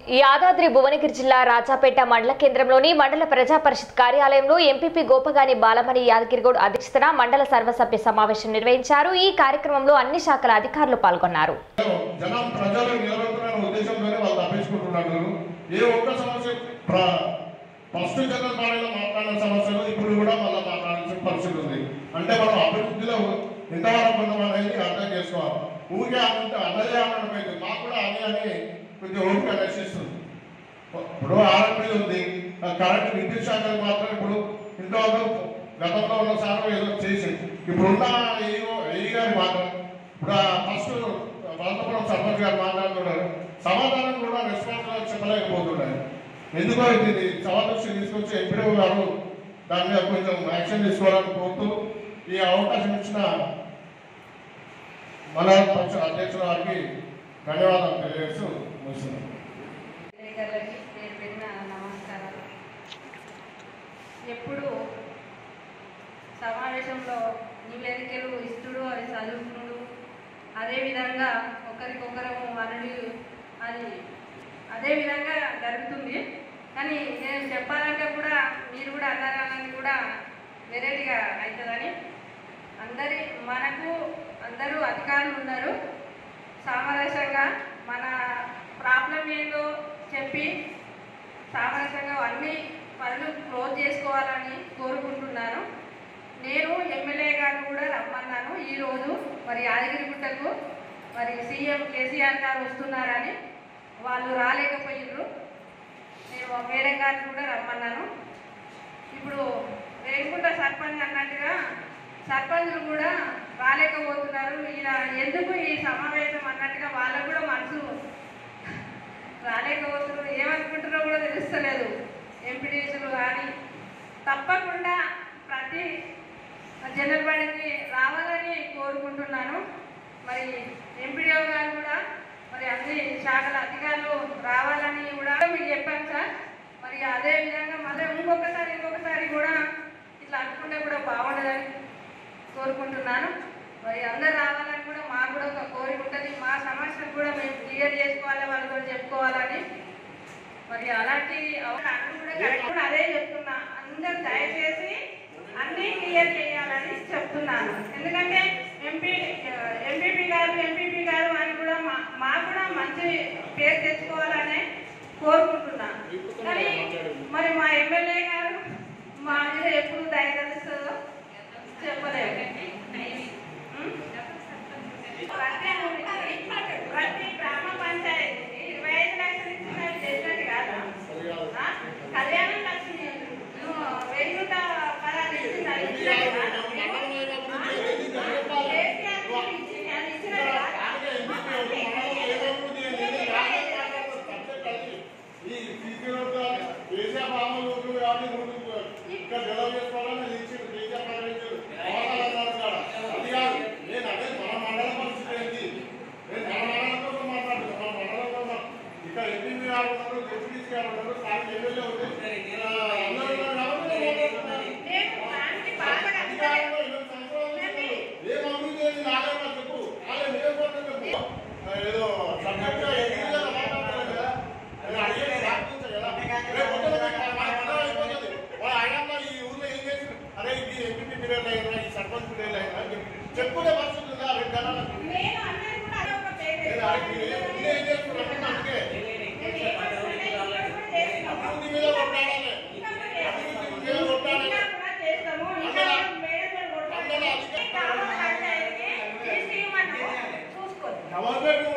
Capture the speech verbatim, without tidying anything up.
యాదాద్రి భువనగిరి జిల్లా రాజాపేట మండల కేంద్రంలోని మండల ప్రజా పరిషత్ కార్యాలయంలో ఎంపీపీ గోపగాని బాలమణి యాదగిరిగౌడ్ అధ్యక్షతన మండల సర్వసభ్య సమావేశం నిర్వహించారు। ఈ కార్యక్రమంలో అన్ని శాఖల అధికారులు పాల్గొన్నారు। జనం ప్రజలు నిలబెట్టుకునే ఉద్దేశంతోనే వాళ్ళు తప్పించుకుంటున్నారు। ఏ ఒక్క సమస్య ఫస్ట్ జనరల్ బాడీలో మాట్లాడిన సమస్యలు ఇప్పుడు కూడా మళ్ళీ మాట్లాడాల్సిన పరిస్థితి ఉంది। అంటే మనం అభివృద్ధిలో ఇంతవరకు ఉన్నాం అనేది అర్థం చేసుకోవాలి। ఊరికే అంటే అన్నదే అనడం మాకు కూడా అదే అని కొంచెం ఓపిక నశిస్తుంది। ఇప్పుడు ఆర్ఎంపీ ఉంది, కరెంట్ విద్యుత్ శాఖలు మాత్రం ఇప్పుడు ఇంతవరకు గతంలో ఉన్న సార్ ఏదో చేసింది, ఇప్పుడున్న ఏ గారు మాత్రం ఇప్పుడు ఫస్ట్ అనంతపురం సర్పంచ్ గారు మాట్లాడుతున్నారు, సమాధానం కూడా రెస్పాన్స్ చెప్పలేకపోతున్నారు। ఎందుకో ఇది సమావేశం తీసుకొచ్చి ఎంపీడీ గారు దాని మీద కొంచెం యాక్షన్ తీసుకోవాలని కోరుతూ ఈ అవకాశం ఇచ్చిన మన పక్ష అధ్యక్షుల వారికి ధన్యవాదాలు తెలియజేస్తూ ముగిస్తున్నాను। నమస్కారాలు। ఎప్పుడు సమావేశంలో నివేదికలు ఇస్తుడు అవి చదువుకున్నాడు, అదేవిధంగా ఒకరికొకరము అనుడు అది అదేవిధంగా జరుగుతుంది। కానీ నేను చెప్పాలంటే కూడా మీరు కూడా అన్నారని కూడా వెరైటీగా అవుతుందని అందరి మనకు అందరూ అధికారులు ఉన్నారు, సామరస్యంగా మన ప్రాబ్లం ఏందో చెప్పి సామరస్యంగా అన్ని పనులు క్లోజ్ చేసుకోవాలని కోరుకుంటున్నాను। నేను ఎమ్మెల్యే గారు కూడా రమ్మన్నాను ఈరోజు, మరి యాదగిరిగుట్టకు మరి సీఎం కేసీఆర్ గారు వస్తున్నారని వాళ్ళు రాలేకపోయినారు, నేను మేడం గారిని కూడా రమ్మన్నాను। ఇప్పుడు రేగుంట సర్పంచ్ అన్నట్టుగా సర్పంచులు కూడా రాలేకపోతున్నారు, ఇలా ఎందుకు ఈ సమావేశం అన్నట్టుగా వాళ్ళకు కూడా మనసు రాలేకపోతున్నారు, ఏమనుకుంటారో కూడా తెలుస్తలేదు। ఎంపీడీసీలు కానీ తప్పకుండా ప్రతి జనరల్ బాడీకి రావాలని కోరుకుంటున్నాను। మరి ఎంపీడీఓ గారు కూడా మరి అన్ని శాఖల అధికారులు రావాలని కూడా మీకు చెప్పాను సార్। మరి అదేవిధంగా మళ్ళీ ఇంకొకసారి ఇంకొకసారి కూడా ఇట్లా అనుకుంటే కూడా బాగుండదని కోరుకుంటున్నాను। మరి అందరు రావాలని కూడా మాకు కూడా ఒక కోరిక ఉంటుంది, మా సమస్యను కూడా మేము క్లియర్ చేసుకోవాలి, వాళ్ళు కూడా చెప్పుకోవాలని। మరి అలాంటి కూడా అదే చెప్తున్నా, అందరు దయచేసి అన్నీ క్లియర్ చేయాలని చెప్తున్నాను। ఎందుకంటే ఎంపీ ఎంపీపీ గారు ఎంపీపీ గారు అని కూడా మా మాకు కూడా మంచి పేరు తెచ్చుకోవాలని కోరుకుంటున్నాను। కానీ మరి మా ఎమ్మెల్యే గారు మా మీద ఎప్పుడు దయగలుస్తుందో చెప్పలేము। ప్రతి గ్రామ పంచాయతీకి ఇరవై ఐదు లక్షలు ఇచ్చినట్టు చేసినట్టు కాదా, కళ్యాణం లక్ష్మి వెయ్యి నూట పదాలు ఇచ్చినట్టు ఇచ్చినట్టు కాదా, చెప్పుకునే పరిస్థితి ఉందా? రెండు